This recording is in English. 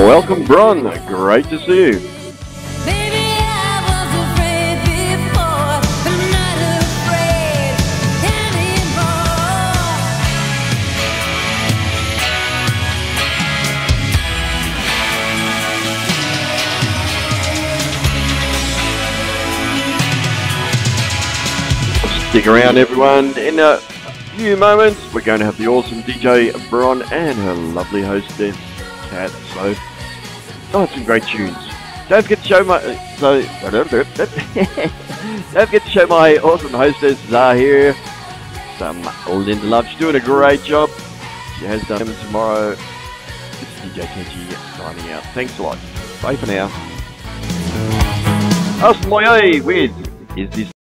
Welcome, Bron. Great to see you. Baby, I was afraid before, but I'm not afraid anymore. Stick around, everyone. In a few moments, we're going to have the awesome DJ Bron and her lovely hostess, Kat. So, some great tunes. Don't forget to show my don't forget to show my awesome hostess Zah here some Linda Love. She's doing a great job. She has done them tomorrow. This is DJ Kenji signing out. Thanks a lot. Bye for now. Us Moye with Is This